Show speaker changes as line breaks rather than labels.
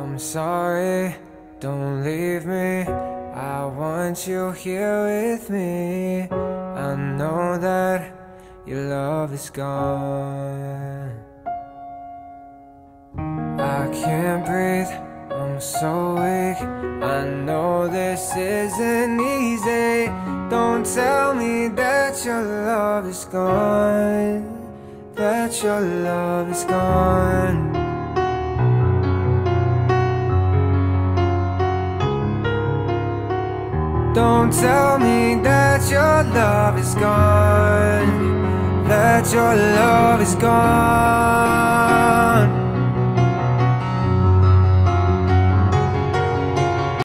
I'm sorry, don't leave me. I want you here with me. I know that your love is gone. I can't breathe, I'm so weak. I know this isn't easy. Don't tell me that your love is gone, that your love is gone. Don't tell me that your love is gone, that your love is gone.